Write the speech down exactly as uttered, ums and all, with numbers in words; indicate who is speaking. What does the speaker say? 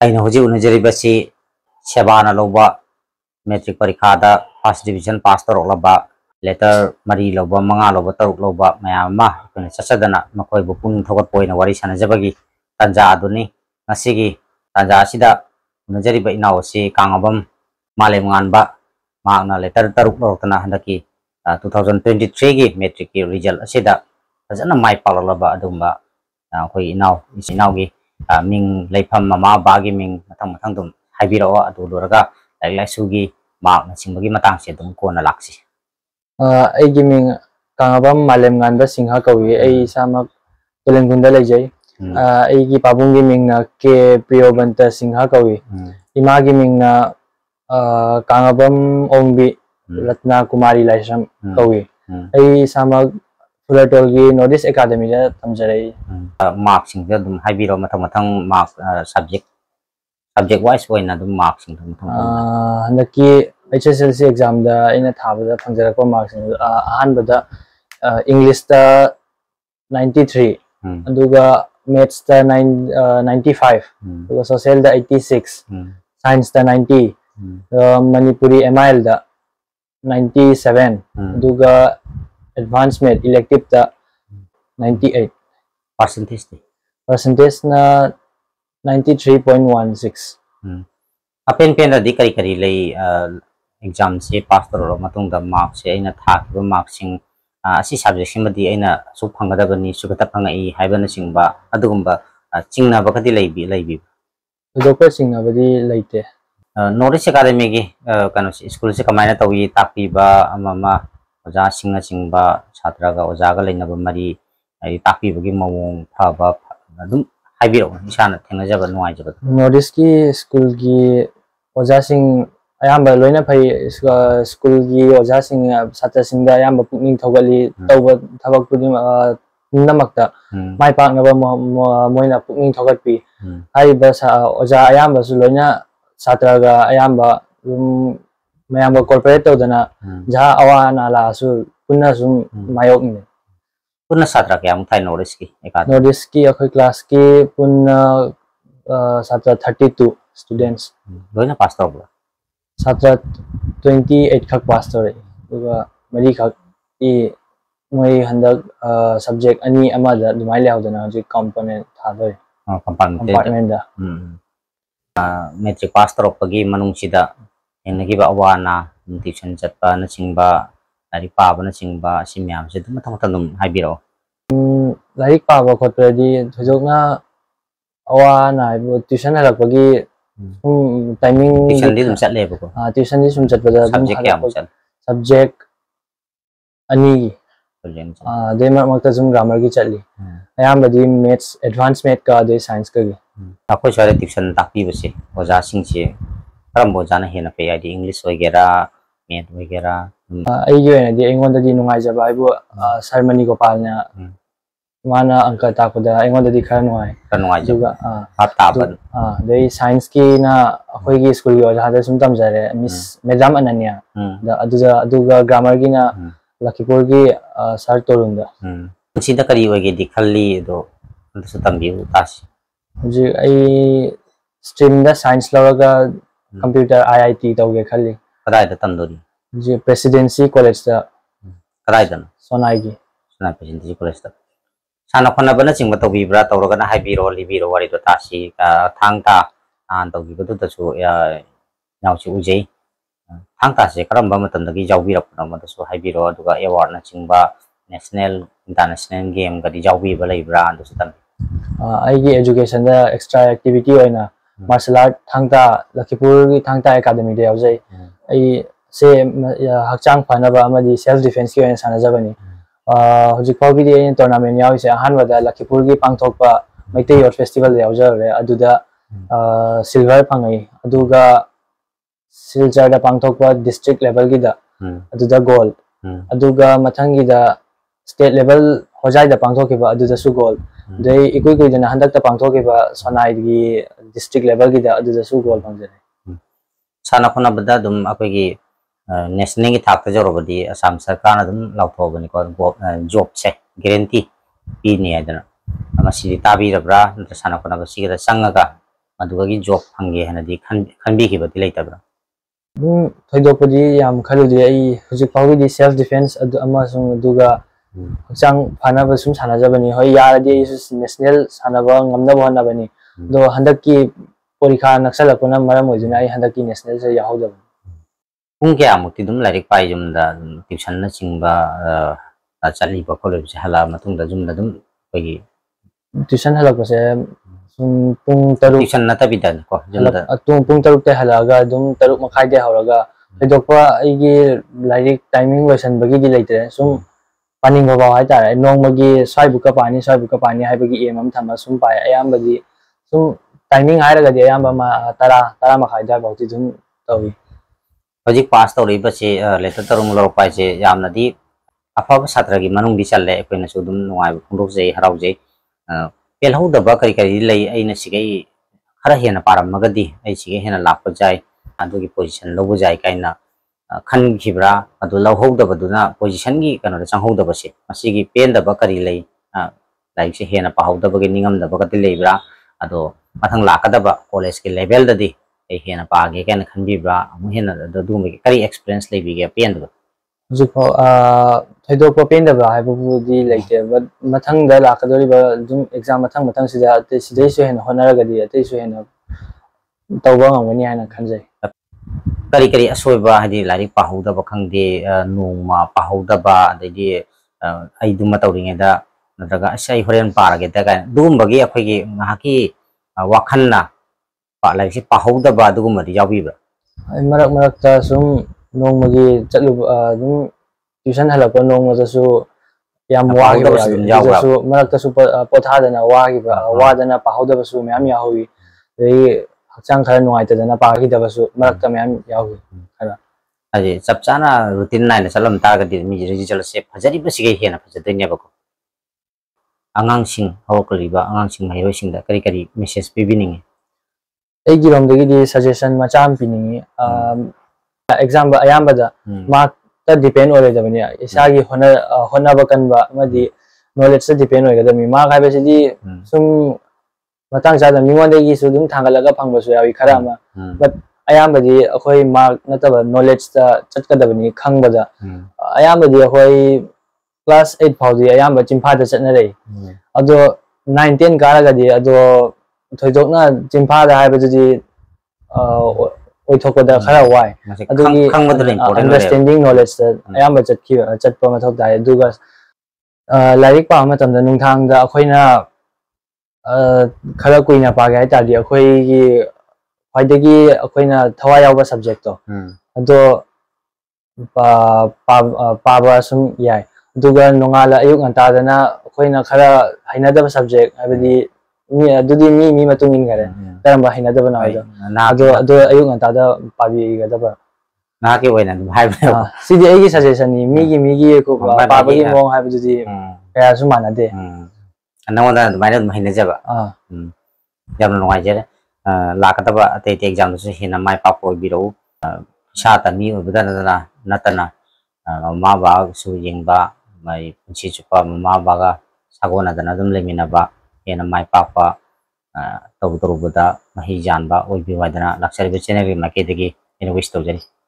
Speaker 1: ꯑꯩꯅ ꯍꯧꯖꯤꯛ ꯎꯅꯖꯔꯤꯕꯁꯤ ꯁꯦꯕꯥꯅ ꯂꯧꯕ ꯃꯦꯇ꯭ꯔꯤꯛ ꯄꯔꯤꯈꯥꯗ ꯐꯥꯔꯁ ꯗꯤꯕꯤꯖꯟ ꯄꯥꯁ ꯇꯧꯔꯛꯂꯕ ꯂꯦꯇꯔ ꯃꯔꯤ ꯂꯧꯕ ꯃꯉꯥ ꯂꯧꯕ ꯇꯔꯨꯛ ꯂꯧꯕ ꯃꯌꯥꯝ ꯑꯃ ꯑꯩꯈꯣꯏꯅ ꯆꯠꯆꯗꯅ ꯃꯈꯣꯏꯕꯨ ꯄꯨꯛꯅꯤꯡ ꯊꯧꯒꯠꯄ ꯑꯣꯏꯅ ꯋꯥꯔꯤ ꯁꯥꯟꯅꯖꯕꯒꯤ ꯇꯥꯟꯖꯥ ꯑꯗꯨꯅꯤ ꯉꯁꯤꯒꯤ ꯇꯥꯟꯖꯥ ꯑꯁꯤꯗ ꯎꯅꯖꯔꯤꯕ ꯏꯅꯥꯎ ꯑꯁꯤ ꯀꯥꯡꯉꯕꯝ ꯃꯥꯂꯦꯝꯉꯥꯟꯕ ꯃꯍꯥꯛꯅ ꯂꯦꯇꯔ ꯇꯔꯨꯛ ꯂꯧꯔꯛꯇꯨꯅ ꯍꯟꯗꯛꯀꯤ टू थाउजेंड ट्वेंटी थ्री की मेट्रिक की रिजल्ट असिदा फजन माइ पाललबा अदुंबा अखोई इनाव इनावगी मिंग लेफम ममा बागी मिंग मथंग मथंग दुम हाइबिरो अदु लोरगा लाइक लाइसुगी मार्क नसिंबगी मतंग से दुम कोना लाक्सी
Speaker 2: ꯑꯩꯒꯤ ꯃꯤꯡ ꯀꯥꯡꯉꯕꯝ ꯃꯥꯂꯦꯝꯉꯥꯟꯕ ꯁꯤꯡꯍ ꯀꯧꯏ ꯑꯩ ꯏꯁꯥꯃꯛ ꯇꯨꯂꯦꯡꯈꯨꯟꯗ ꯂꯩꯖꯩ ꯑꯩꯒꯤ ꯄꯥꯕꯨꯡꯒꯤ ꯃꯤꯡꯅ ꯀꯦ ꯄ꯭ꯔꯤꯌꯣꯕꯟꯇ ꯁꯤꯡꯍ ꯀꯧꯏ ꯏꯃꯥꯒꯤ ꯃꯤꯡꯅ ꯀꯥꯡꯉꯕꯝ ꯑꯣꯡꯕꯤ रत्ना कुमारी लाइसम कौई आई सामक फुलटोलगी नॉर्थ ईस्ट एकेडमी दा तमजरई
Speaker 1: मार्क्स सिंग दम हाइबिरो मथंग मथंग मार्क्स सब्जेक्ट सब्जेक्ट वाइज ओइना दम मार्क्स सिंग दम
Speaker 2: हनकी एचएसएलसी एग्जाम दा इना थाबदा फंजरको मार्क्स अहानबदा इंग्लिश दा नाइंटी थ्री अदुगा मैथ्स दा नाइंटी फाइव अदुगा सोशल दा एटी सिक्स साइंस दा नाइंटी मणिपुरी एमआईएल दा नाइंटी सेवन दुगा एडवांस मैथ इलेक्टिव दा नाइंटी एट
Speaker 1: परसेंटेज
Speaker 2: परसेंटेज ना ninety three point one six
Speaker 1: अपेन पेन दी करी करी ले एग्जाम से पास तरो मतुंग दा मार्क्स से अइना थाखिबा मार्क्सिंग असि सब्जेक्ट सिमदी अइना सु फंगदबनी सुगता फंगई हाइबना सिंगबा अदुगुंबा चिंगना बकदी लेबी लेबी
Speaker 2: दोपर चिंगना बदी लेते
Speaker 1: नॉर्थ ईस्ट एकेडमी की कनो स्कूल से कमायना तवी ताकीबा अममा ओजा सिंगना चिंगबा छात्रगा ओजागा लेनबा मरी आई ताकीबगी मवोंग फाबा अदुम हाइबिरो इसाना थेंगजबा नुवाइजबा
Speaker 2: नॉर्थ ईस्ट की स्कूल की ओजा सिंग अयाम लोइना फै स्कूल की ओजा सिंग छात्र सिंग दा अयाम पुकनिंग थौगली तौबा थबक पुदि नमकता माइ पाकनबा मोइना पुकनिंग थौगतपि हाइबा ओजा अयाम बसु लोइना छात्रगा अयाम्बा मयाम्बा कॉर्पोरेट तौदना जहा अवा नाला सु पुन्ना सुम मायोकने
Speaker 1: पुन्ना छात्र क्या मुथाइ नॉर्थ ईस्ट की एकाड
Speaker 2: नॉर्थ ईस्ट की अखोई क्लास की पुन्ना छात्र थर्टी टू स्टूडेंट्स
Speaker 1: लोइना पास तौबा
Speaker 2: छात्र ट्वेंटी एट खक पास तौरे दुगा मरी खक ई मोइ हंदक सब्जेक्ट अनि अमादा दुमाइ लेहौदना हजि कंपोनेंट थादोय कंपार्टमेंट दा
Speaker 1: मेट्रिक पास तौरपगी मनुंगसिदा हेंगनगिबा अवाना ट्यूशन चटपा नचिंगबा लाइक पाबा नचिंगबा असि म्याम से दुम मथंग मथंग हाइबिरो
Speaker 2: लाइक पाबा खोतरदी थजोगना अवाना ट्यूशन हलकपगी टाइमिंग
Speaker 1: ट्यूशन दी दुम चटलेबको
Speaker 2: हां ट्यूशन दी सुम चटपदा
Speaker 1: सब्जेक्ट क्या चल
Speaker 2: सब्जेक्ट अनि
Speaker 1: सब्जेक्ट
Speaker 2: हां देमा मक्ता जुम ग्रामर की चली अयामबदी मैथ्स एडवांस मैथ का दे साइंस का
Speaker 1: अखोई सारे ट्यूशन ताकी बसे ओजा सिंगसे करम ओजाना हेना पे आदि इंग्लिश वगैरह मैथ वगैरह
Speaker 2: आइगे ओइनादि एंगोंददि नुंगाइजबा आइबो सरमनी गोपालना माना अंक ताकदा एंगोंददि खरा नुंगाइ
Speaker 1: खरा नुंगाइजबा आप ताबन
Speaker 2: हां दे साइंस की ना अखोइगी स्कूल की ओजा सुम तमजरे मिस मैडम अनन्या दा अदुजा अदुगा ग्रामर की ना लखीपुर की सर तोरुंदा
Speaker 1: सिदा करी वगे दिखल्ली दो अंतसु तंबिउ तासी
Speaker 2: जी आई स्ट्रीम दा साइंस लवगा कंप्यूटर आईआईटी तौगे खल्ली
Speaker 1: कदाय दा तंदोरी
Speaker 2: जी प्रेसिडेंसी कॉलेज दा
Speaker 1: कदाय दन
Speaker 2: सोनाई की
Speaker 1: सोनाई प्रेसिडेंसी कॉलेज दा साना खना बना चिंग तौबिब्रा तौरगना हाइबिरो लिबिरो वारी तो तासी थांगता आन तौगिबदु दसु या नाउची उजै थांगता से करम मतमदगी जाउबिरपना मदसु हाइबिरो दुगा अवार्ड ना चिंगबा नेशनल इंटरनेशनल गेम गदि जाउबिबा लेब्रा अंदसु तम
Speaker 2: आइगे एजुकेशन दा एक्स्ट्रा एक्टिविटी होइना मार्शल आर्ट थांगता लखीपुर की थांगता एकेडमी दे यावजै आई से हकचांग फनबा अमदि सेल्फ डिफेंस की होइना सानजबनी हजि फाउगी दे टूर्नामेंट यावइसे अहानबदा लखीपुर की पांगथोकपा मैते यूथ फेस्टिवल यावजरे अदुदा सिल्वर फंगई अदुगा सिल्चर दा पांगथोकपा डिस्ट्रिक्ट लेवल की दा अदुदा गोल्ड अदुगा मथंगी दा स्टेट लेवल होजाई दा पांगथोकबा अदुदा सु गोल्ड दे इकुई कुई जना हंदक ता पांगथोकबा सोनाई की डिस्ट्रिक्ट लेवल की दा अदुदा सु गोल्ड फंगजरे
Speaker 1: साना खना बदा दुम अखोगी नेशनल की थाक जरोबदी असम सरकार ना दुम लाउथोबनी को जॉब से गारंटी पीनी आदना मसिदि ताबी रब्रा नत्र साना खना बसिगरा संगगा ꯃꯗꯨꯒꯤ ꯖꯣꯕ ꯐꯪꯒꯦ ꯍꯥꯏꯅꯗꯤ ꯈꯟꯕꯤꯈꯤꯕꯗꯤ ꯂꯩꯇꯕ꯭ꯔꯥ?
Speaker 2: ꯑꯗꯨꯝ ꯊꯣꯏꯗꯣꯛꯄꯗꯤ ꯌꯥꯝ ꯈꯜꯂꯨꯗꯦ ꯑꯩ ꯍꯧꯖꯤꯛ ꯐꯥꯎꯒꯤꯗꯤ ꯁꯦꯜꯐ ꯗꯤꯐꯦꯟꯁ ꯑꯗꯨ ꯑꯃꯁꯨꯡ ꯑꯗꯨꯒ ꯍꯛꯆꯥꯡ ꯐꯅꯕ ꯁꯨꯝ ꯁꯥꯟꯅꯖꯕꯅꯤ ꯍꯣꯏ ꯌꯥꯔꯗꯤ ꯑꯩꯁꯨ ꯅꯦꯁꯅꯦꯜ ꯁꯥꯟꯅꯕ ꯉꯝꯅꯕ ꯍꯣꯠꯅꯕꯅꯤ ꯑꯗꯣ ꯍꯟꯗꯛꯀꯤ ꯄꯣꯔꯤꯈꯥ ꯅꯛꯁꯜꯂꯛꯄꯅ ꯃꯔꯝ ꯑꯣꯏꯗꯨꯅ ꯑꯩ ꯍꯟꯗꯛꯀꯤ ꯅꯦꯁꯅꯦꯜꯁꯦ ꯌꯥꯎꯍꯧꯗꯕꯅꯤ
Speaker 1: ꯄꯨꯡ ꯀꯌꯥꯃꯨꯛꯇꯤ ꯑꯗꯨꯝ ꯂꯥꯏꯔꯤꯛ ꯄꯥꯏ ꯌꯨꯝꯗ ꯇ꯭ꯌꯨꯁꯟꯅꯆꯤꯡꯕ ꯆꯠꯂꯤꯕ ꯈꯣꯠꯂꯤꯕꯁꯦ ꯍꯜꯂꯛꯑ ꯃꯇꯨꯡꯗ ꯌꯨꯝꯗ ꯑꯗꯨꯝ ꯑꯩꯈꯣꯏꯒꯤ
Speaker 2: ꯇ꯭ꯌꯨꯁꯟ ꯍꯜꯂꯛꯄꯁꯦ ꯁꯨꯝ ꯄꯨꯡ ꯇꯔꯨꯛ
Speaker 1: ꯇ꯭ꯌꯨꯁꯟ ꯅꯠꯇꯕꯤꯗꯀꯣ ꯌꯨꯝꯗ
Speaker 2: ꯄꯨꯡ ꯇꯔꯨꯛꯇꯩ ꯍꯜꯂꯛꯑꯒ ꯑꯗꯨꯝ ꯇꯔꯨꯛ ꯃꯈꯥꯏꯗꯩ ꯍꯧꯔꯒ ꯊꯣꯏꯗꯣꯛꯄ ꯑꯩꯒꯤ ꯂꯥꯏꯔꯤꯛ ꯇꯥꯏꯃꯤꯡ ꯂꯣꯏꯁꯟꯕꯒꯤꯗꯤ ꯂꯩꯇ꯭ꯔꯦ ꯁꯨꯝ ꯄꯥꯅꯤꯡꯕ ꯐꯥꯎ ꯍꯥꯏꯇꯥꯔꯦ ꯅꯣꯡꯃꯒꯤ ꯁ꯭ꯋꯥꯏꯕꯨꯛꯀ ꯄꯥꯅꯤ ꯁ꯭ꯋꯥꯏꯕꯨꯛꯀ ꯄꯥꯅꯤ ꯍꯥꯏꯕꯒꯤ ꯑꯦꯝ ꯑꯃ ꯊꯝꯃ ꯁꯨꯝ ꯄꯥꯏ ꯑꯌꯥꯝꯕꯗꯤ ꯁꯨꯝ ꯇꯥꯏꯃꯤꯡ ꯍꯥꯏꯔꯒꯗꯤ ꯑꯌꯥꯝꯕ ꯇꯔꯥ ꯇꯔꯥ ꯃꯈꯥꯏ ꯑꯗꯨꯋꯥꯏꯐꯥꯎꯗꯤ ꯑꯗꯨꯝ ꯇꯧꯏ
Speaker 1: ꯍꯧꯖꯤꯛ ꯄꯥꯁ ꯇꯧꯔꯛꯏꯕꯁꯤ ꯂꯦꯇꯔ ꯇꯔꯨꯛ ꯂꯧꯔꯛꯄ ꯍꯥꯏꯁꯦ ꯌꯥꯝꯅꯗꯤ ꯑꯐꯕ ꯁꯥꯇ꯭ꯔꯒꯤ ꯃꯅꯨꯡꯗꯤ ꯆꯜꯂꯦ ꯑꯩꯈꯣꯏꯅꯁꯨ ꯑꯗꯨꯝ ꯅꯨꯡꯉꯥꯏꯕ ꯐꯣꯡꯗꯣꯛꯆꯩ ꯍꯔꯥꯎꯖꯩ ꯄꯦꯜꯍꯧꯗꯕ ꯀꯔꯤ ꯀꯔꯤ ꯂꯩ ꯑꯩꯅ ꯁꯤꯒꯩ ꯈꯔ ꯍꯦꯟꯅ ꯄꯥꯔꯝꯃꯒꯗꯤ ꯑꯩ ꯁꯤꯒꯩ ꯍꯦꯟꯅ ꯂꯥꯛꯄ ꯌꯥꯏ ꯑꯗꯨꯒꯤ ꯄꯣꯖꯤꯁꯟ ꯂꯧꯕ ꯌꯥꯏ ꯀꯥꯏꯅ ꯈꯟꯈꯤꯕ꯭ꯔꯥ ꯑꯗꯨ ꯂꯧꯍꯧꯗꯕꯗꯨꯅ ꯄꯣꯖꯤꯁꯟꯒꯤ ꯀꯩꯅꯣꯗ ꯆꯪꯍꯧꯗꯕꯁꯦ ꯃꯁꯤꯒꯤ ꯄꯦꯟꯗꯕ ꯀꯔꯤ ꯂꯩ ꯂꯥꯏꯔꯤꯛꯁꯦ ꯍꯦꯟꯅ ꯄꯥꯍꯧꯗꯕꯒꯤ ꯅꯤꯡꯉꯝꯗꯕꯒꯗꯤ ꯂꯩꯕ꯭ꯔꯥ ꯑꯗꯣ ꯃꯊꯪ ꯂꯥꯛꯀꯗꯕ ꯀꯣꯂꯦꯖꯀꯤ ꯂꯦꯚꯦꯜꯗꯗꯤ ꯑꯩ ꯍꯦꯟꯅ ꯄꯥꯒꯦ ꯀꯥꯏꯅ ꯈꯟꯕꯤꯕ꯭ꯔꯥ ꯑꯃꯨꯛ ꯍꯦꯟꯅ ꯑꯗꯨꯒꯨꯝꯕꯒꯤ ꯀꯔꯤ ꯑꯦꯛꯁꯄꯤꯔꯤꯌꯦꯟꯁ ꯂꯩꯕꯤꯒꯦ ꯄꯦꯟꯗꯕ
Speaker 2: ꯍꯧꯖꯤꯛꯐꯥꯎ ꯊꯣꯏꯗꯣꯛꯄ ꯄꯦꯟꯗꯕ ꯍꯥꯏꯕꯕꯨꯗꯤ ꯂꯩꯇꯦ ꯕꯠ ꯃꯊꯪꯗ ꯂꯥꯛꯀꯗꯧꯔꯤꯕ ꯑꯗꯨꯝ ꯑꯦꯛꯖꯥꯝ ꯃꯊꯪ ꯃꯊꯪꯁꯤꯗ ꯑꯇꯩ ꯁꯤꯗꯩꯁꯨ ꯍꯦꯟꯅ ꯍꯣꯠꯅꯔꯒꯗꯤ ꯑꯇꯩꯁꯨ ꯍꯦꯟꯅ ꯇꯧꯕ ꯉꯝꯒꯅꯤ ꯍꯥꯏꯅ ꯈꯟꯖꯩ
Speaker 1: ꯀꯔꯤ ꯀꯔꯤ ꯑꯁꯣꯏꯕ ꯍꯥꯏꯗꯤ ꯂꯥꯏꯔꯤꯛ ꯄꯥꯍꯧꯗꯕ ꯈꯪꯗꯦ ꯑ ꯅꯣꯡꯃ ꯄꯥꯍꯧꯗꯕ ꯑꯗꯩꯗꯤ ꯑꯩꯗꯨꯃ ꯇꯧꯔꯤꯉꯩꯗ ꯅꯠꯇ꯭ꯔꯒ ꯑꯁ ꯑꯩ ꯍꯣꯔꯦꯟ ꯄꯥꯔꯒꯦꯗ ꯀꯥꯏꯅ ꯑꯗꯨꯒꯨꯝꯕꯒꯤ ꯑꯩꯈꯣꯏꯒꯤ ꯉꯥꯏꯍꯥꯛꯀꯤ ꯋꯥꯈꯜꯅ ꯂꯥꯏꯔꯤꯛꯁꯦ ꯄꯥꯍꯧꯗꯕ ꯑꯗꯨꯒꯨꯝꯕꯗꯤ ꯌꯥꯎꯕꯤꯕ꯭ꯔꯥ?
Speaker 2: ꯃꯔꯛ ꯃꯔꯛꯇ ꯁꯨꯝ ꯅꯣꯡꯃꯒꯤ ꯆꯠꯂꯨꯕ ꯑꯗꯨꯝ ꯇ꯭ꯌꯨꯁꯟ ꯍꯜꯂꯛꯄ ꯅꯣꯡꯃꯗꯁꯨ ꯌꯥꯝ ꯋꯥꯈꯤꯕ
Speaker 1: ꯄꯥꯍꯧꯗꯕꯁꯨ
Speaker 2: ꯌꯥꯎꯏ
Speaker 1: ꯑꯗꯨꯝ ꯌꯥꯎꯕ꯭ꯔꯥ?
Speaker 2: ꯑꯗꯨꯗꯁꯨ ꯃꯔꯛꯇꯁꯨ ꯄꯣꯊꯥꯗꯅ ꯋꯥꯈꯤꯕ ꯋꯥꯗꯅ ꯄꯥꯍꯧꯗꯕꯁꯨ ꯃꯌꯥꯝ ꯌꯥꯎꯍꯧꯋꯤ ꯑꯗꯒꯤ ꯍꯛꯆꯥꯡ ꯈꯔ ꯅꯨꯡꯉꯥꯏꯇꯗꯅ ꯄꯥꯈꯤꯗꯕꯁꯨ ꯃꯔꯛꯇ ꯃꯌꯥꯝ ꯌꯥꯎꯈꯤ ꯈꯔ
Speaker 1: ꯍꯥꯏꯗꯤ ꯆꯞ ꯆꯥꯅ ꯔꯨꯇꯤꯟ ꯅꯥꯏꯅ ꯆꯠꯂꯝ ꯇꯥꯔꯒꯗꯤ ꯃꯤꯒꯤ ꯔꯤꯖꯜꯁꯦ ꯐꯖꯔꯤꯕꯁꯤꯒꯩ ꯍꯦꯟꯅ ꯐꯖꯗꯣꯏꯅꯦꯕꯀꯣ ꯑꯉꯥꯡꯁꯤꯡ ꯍꯧꯔꯛꯂꯤꯕ ꯑꯉꯥꯡꯁꯤꯡ ꯃꯍꯩꯔꯣꯏꯁꯤꯡꯗ ꯀꯔꯤ ꯀꯔꯤ ꯃꯦꯁꯦꯖ ꯄꯤꯕꯤꯅꯤꯡꯉꯤ?
Speaker 2: ꯑꯩꯒꯤꯔꯣꯝꯗꯒꯤꯗꯤ ꯁꯖꯦꯁꯟ ꯃꯆꯥ ꯑꯃ ꯄꯤꯅꯤꯡꯉꯤ ꯑꯦꯛꯖꯥꯝ ꯑꯌꯥꯝꯕꯗ ꯃꯥꯔꯛꯇ ꯗꯤꯄꯦꯟ ꯑꯣꯏꯔꯣꯏꯗꯕꯅꯤ ꯏꯁꯥꯒꯤ ꯍꯣꯠꯅꯕ ꯀꯟꯕ ꯑꯃꯗꯤ ꯅꯣꯂꯦꯖꯇ ꯗꯤꯄꯦꯟ ꯑꯣꯏꯒꯗꯕꯅꯤ ꯃꯥꯔꯛ ꯍꯥꯏꯕꯁꯤꯗꯤ ꯁꯨꯝ ꯃꯇꯥꯡ ꯆꯥꯗꯅ ꯃꯤꯉꯣꯟꯗꯒꯤꯁꯨ ꯑꯗꯨꯝ ꯊꯥꯡꯒꯠꯂꯒ ꯐꯪꯕꯁꯨ ꯌꯥꯎꯏ ꯈꯔ ꯑꯃ ꯕꯠ ꯑꯌꯥꯝꯕꯗꯤ ꯑꯩꯈꯣꯏ ꯃꯥꯔꯛ ꯅꯠꯇꯕ ꯅꯣꯂꯦꯖꯇ ꯆꯠꯀꯗꯕꯅꯤ ꯈꯪꯕꯗ ꯑꯌꯥꯝꯕꯗꯤ ꯑꯩꯈꯣꯏ ꯀ꯭ꯂꯥꯁ ꯑꯩꯠ ꯐꯥꯎꯗꯤ ꯑꯌꯥꯝꯕ ꯆꯤꯡꯐꯥꯗ ꯆꯠꯅꯔꯛꯏ ꯑꯗꯣ ꯅꯥꯏꯟ ꯇꯦꯟ ꯀꯥꯔꯒꯗꯤ ꯑꯗꯣ ꯊꯣꯏꯗꯣꯛꯅ ꯆꯤꯡꯐꯥꯗ ꯍꯥꯏꯕꯗꯨꯗꯤ ꯑꯣꯏꯊꯣꯛꯄꯗ ꯈꯔ ꯋꯥꯏ ꯑꯗꯨꯒꯤ ꯑꯟꯗꯔꯁꯇꯦꯟꯗꯤꯡ ꯅꯣꯂꯦꯖꯇ ꯑꯌꯥꯝꯕ ꯆꯠꯈꯤꯕ ꯆꯠꯄ ꯃꯊꯧ ꯇꯥꯏ ꯑꯗꯨꯒ ꯂꯥꯏꯔꯤꯛ ꯄꯥꯕ ꯃꯇꯝꯗ ꯅꯨꯡꯗꯥꯡꯗ ꯑꯩꯈꯣꯏꯅ ꯈꯔ ꯀꯨꯏꯅ ꯄꯥꯒꯦ ꯍꯥꯏ ꯇꯥꯔꯗꯤ ꯑꯩꯈꯣꯏꯒꯤ ꯈ꯭ꯋꯥꯏꯗꯒꯤ ꯑꯩꯈꯣꯏꯅ ꯊꯋꯥꯏ ꯌꯥꯎꯕ ꯁꯕꯖꯦꯛꯇꯣ ꯑꯗꯣ ꯄꯥꯕ ꯁꯨꯝ ꯌꯥꯏ ꯑꯗꯨꯒ ꯅꯣꯡꯉꯥꯜꯂ ꯑꯌꯨꯛ ꯉꯟꯇꯥꯗꯅ ꯑꯩꯈꯣꯏꯅ ꯈꯔ ꯍꯩꯅꯗꯕ ꯁꯕꯖꯦꯛ ꯍꯥꯏꯕꯗꯤ ꯃꯤ ꯑꯗꯨꯗꯤ ꯃꯤ ꯃꯤ ꯃꯇꯨꯡ ꯏꯟꯈꯔꯦ ꯀꯔꯝꯕ ꯍꯩꯅꯗꯕꯅꯣ ꯍꯥꯏꯗꯣ ꯑꯗꯣ ꯑꯗꯣ ꯑꯌꯨꯛ ꯉꯟꯇꯥꯗ ꯄꯥꯕꯤꯒꯗꯕ
Speaker 1: ꯅꯍꯥꯛꯀꯤ ꯑꯣꯏꯅ ꯑꯗꯨꯝ ꯍꯥꯏꯕꯅꯦꯕ
Speaker 2: ꯁꯤꯗꯤ ꯑꯩꯒꯤ ꯁꯖꯦꯁꯟꯅꯤ ꯃꯤꯒꯤ ꯃꯤꯒꯤ ꯄꯥꯕꯒꯤ ꯃꯑꯣꯡ ꯍꯥꯏꯕꯗꯨꯗꯤ ꯀꯌꯥꯁꯨ ꯃꯥꯟꯅꯗꯦ
Speaker 1: ꯅꯉꯣꯟꯗ ꯑꯗꯨꯃꯥꯏꯅ ꯑꯗꯨꯝ ꯍꯩꯅꯖꯕ ꯌꯥꯝꯅ ꯅꯨꯡꯉꯥꯏꯖꯔꯦ ꯂꯥꯛꯀꯗꯕ ꯑꯇꯩ ꯑꯇꯩ ꯑꯦꯛꯖꯥꯝꯗꯁꯨ ꯍꯦꯟꯅ ꯃꯥꯏ ꯄꯥꯛꯄ ꯑꯣꯏꯕꯤꯔꯛꯎ ꯏꯁꯥ ꯇꯟꯃꯤ ꯑꯣꯏꯕꯗ ꯅꯠꯇꯅ ꯅꯠꯇꯅ ꯃꯃꯥ ꯕꯕꯥꯁꯨ ꯌꯦꯡꯕ ꯃꯥꯒꯤ ꯄꯨꯟꯁꯤ ꯆꯨꯞꯄ ꯃꯃꯥ ꯕꯕꯥꯒ ꯁꯥꯒꯣꯟꯅꯗꯅ ꯑꯗꯨꯝ ꯂꯩꯃꯤꯟꯅꯕ ꯍꯦꯟꯅ ꯃꯥꯏ ꯄꯥꯛꯄ ꯇꯧꯔꯨ ꯇꯧꯔꯨꯕꯗ ꯃꯍꯩ ꯌꯥꯟꯕ ꯑꯣꯏꯕꯤꯌꯨ ꯍꯥꯏꯗꯅ ꯂꯥꯛꯆꯔꯤꯕ ꯆꯦꯅꯦꯜꯒꯤ ꯃꯥꯏꯀꯩꯗꯒꯤ ꯑꯩꯅ ꯋꯤꯁ ꯇꯧꯖꯔꯤ